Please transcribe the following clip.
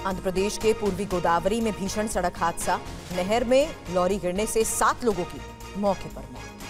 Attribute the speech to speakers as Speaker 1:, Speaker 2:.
Speaker 1: आंध्र प्रदेश के पूर्वी गोदावरी में भीषण सड़क हादसा, नहर में लॉरी गिरने से 7 लोगों की मौके पर मौत।